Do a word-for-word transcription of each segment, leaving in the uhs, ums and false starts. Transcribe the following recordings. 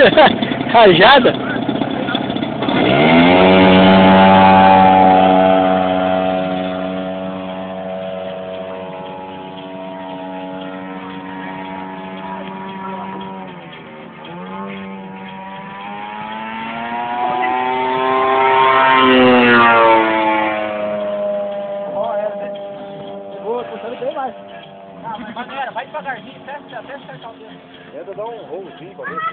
Rajada. Maneira, vai devagarzinho, até, até acertar o dedo. Tenta dar um rolozinho pra ver.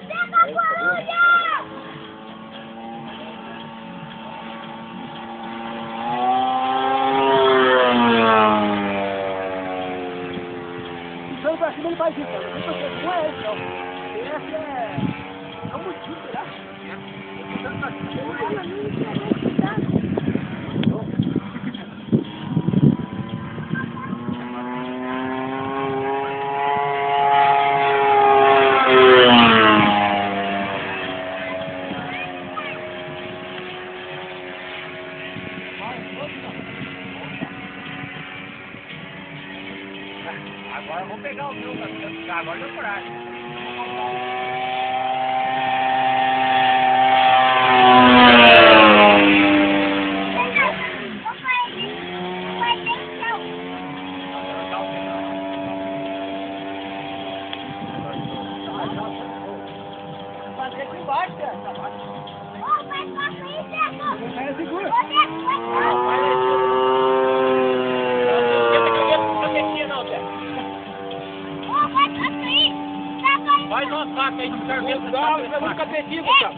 Puxando pra cima ele faz isso, cara. Não é esse, não. Esse é... é um motivo, será? Puxando pra cima. Agora eu vou pegar o meu, cara. Agora deu coragem. Fazer aqui embaixo, cara. Ô, faz uma frente, cara. Segura. Faz uma faca aí de sorvete. Não, você vai ficar perdido, cara.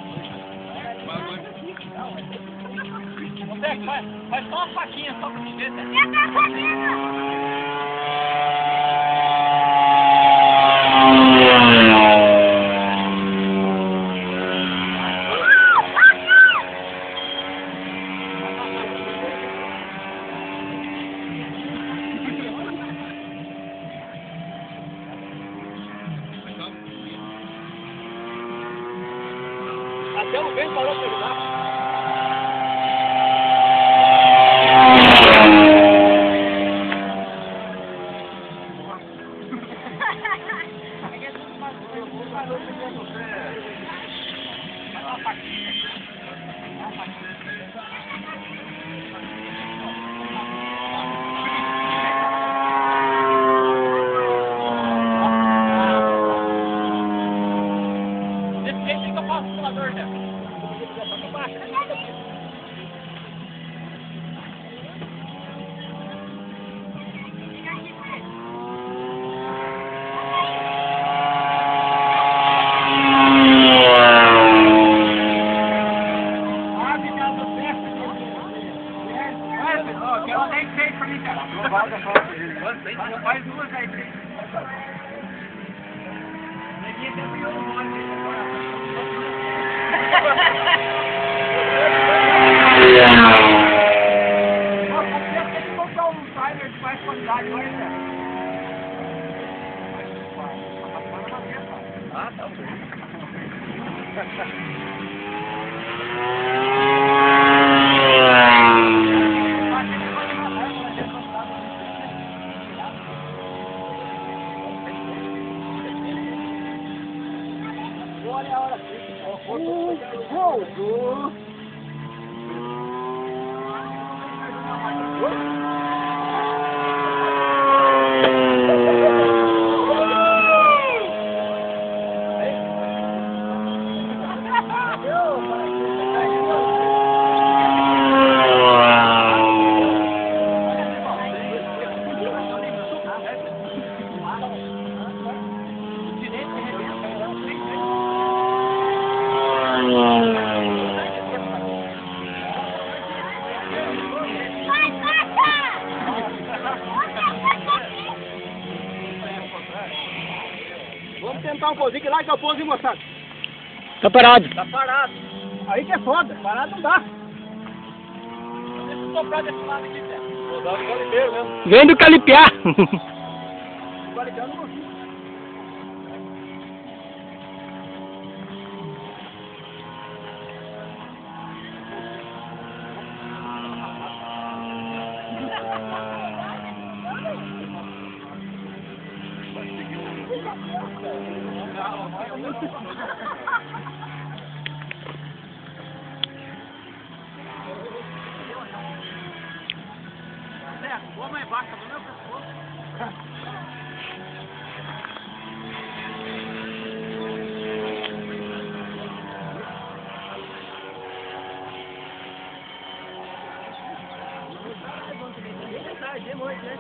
Consegue? Faz, faz só uma faquinha, só pra me ver. Até o vento parou de ajudar. Ela tem feito pra mim, cara. Faz duas aí. Neguinha tem um milhão de monte Nossa, você tem que comprar um timer de mais qualidade, olha, cara. Ah, tá bom. Olha a hora aqui. Uh, Vamos tentar um pouquinho, que lá que é o pouso, hein, moçada? Tá parado. Tá parado. Aí que é foda, parado não dá. Deixa eu soprar desse lado aqui, Zé. Vou dar o galipeiro mesmo. Vem do calipiar. O galipeiro não consigo. Não, não, não. faca no meu pescoço. De noite, né?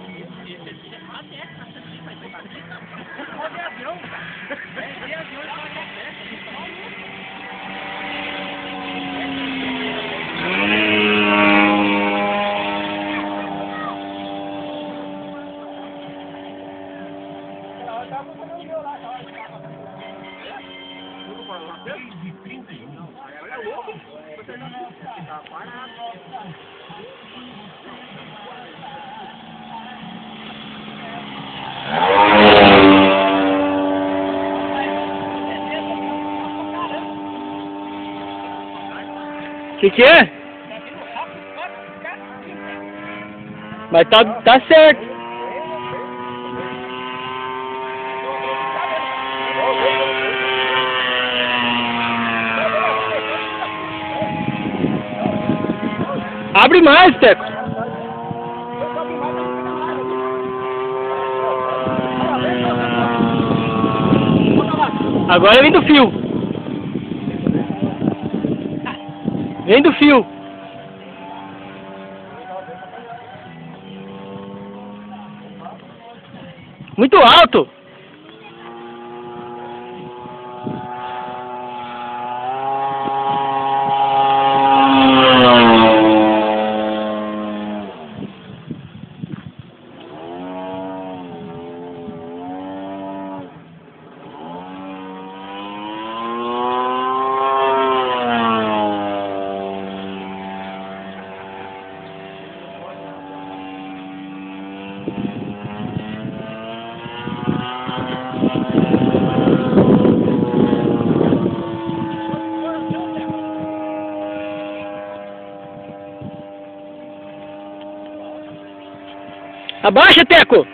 Pode avião, cara. É, de avião e pode Que que é? Mas tá, tá certo. Abre mais, Teco. Agora vem do fio. Vem do fio. Muito alto. Abaixa, Teco!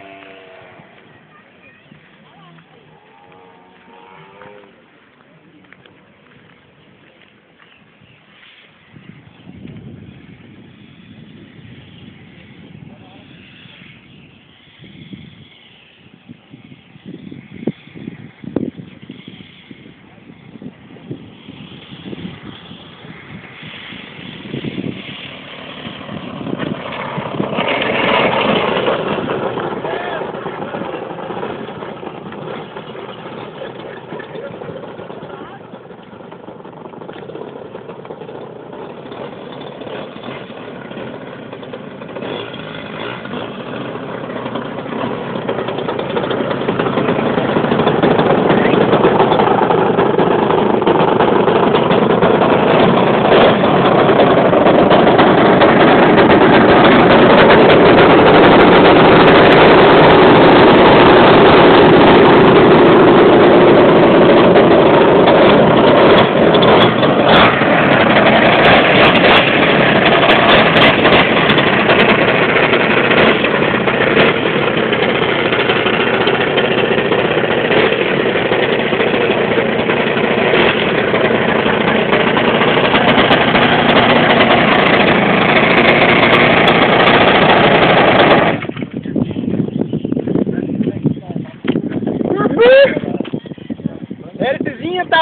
Hélicezinha tá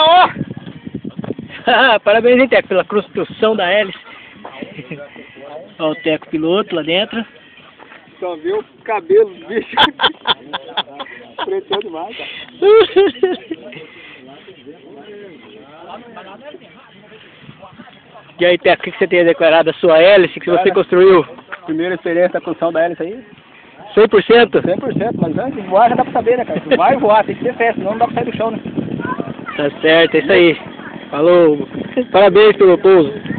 ó! Parabéns, hein, Teco, pela construção da hélice. Ó o Teco piloto lá dentro. Só viu o cabelo do bicho. Preto demais, cara. E aí, Teco, o que você tem a declarar da sua hélice que você construiu? Primeira experiência da construção da hélice aí. cem por cento? cem por cento, mas antes de voar já dá pra saber, né, cara? Se vai voar, tem que ter fé, senão não dá pra sair do chão, né? Tá certo, é isso aí. Falou. Parabéns pelo pouso.